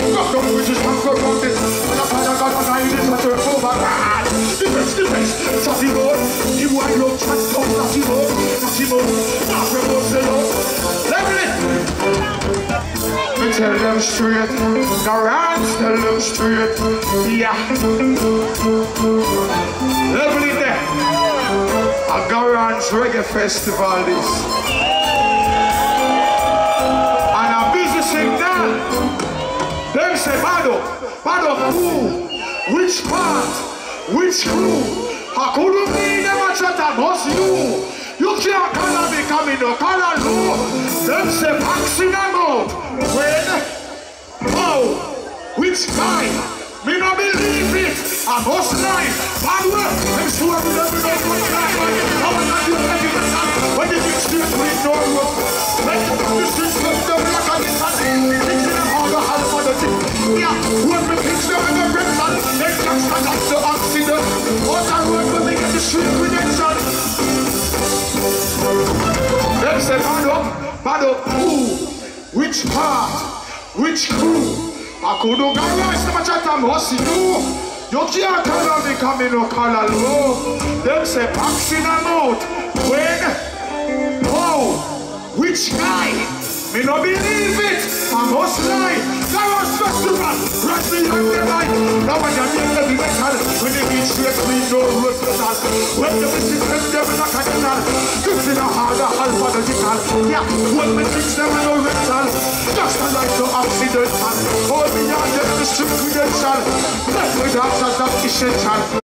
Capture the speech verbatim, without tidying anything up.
Knock down the British bank around it. And a father got a nine, it's a turn over. The best, the best. Sassy boy. The white love chat up. Sassy boy. Sassy boy. Not remote the love. Level it. Me tell them straight. The rats tell them straight. Yeah. Level it there. A Garage Reggae Festival this. And I'm busy sing that. Them say, Bado, Bado who? Which part? Which crew? I couldn't be never chat about you. You can't call me coming no call you. Them say, vaccine them out. When? Oh, which guy? Me no believe it. I must lie. Bad work. I'm sure we don't know what's right. How am I doing everything? When the big streets with no rope. When the streets with the black and the sun. It's in a harbor, half of the thing. Yeah, when we fix them in the red sun, they can't stand up the accident. What I work when they get the street connection. Them say, Bado, Bado, who? Which part? Which crew? I couldn't go right to my chat and must see you. You can't call me coming no call low. Them say vaccine them out. When? Oh, which guy? Me no believe it. I must lie. Garage Festival. Right behind the light. Now when you hear the metal. When they get straight we no road metal. When the message them them in a canal. This in a harder alpha the digital. Yeah, when we fix them in a rental. Just a like no accident. Hold me on the street credential. Let me dance as an essential.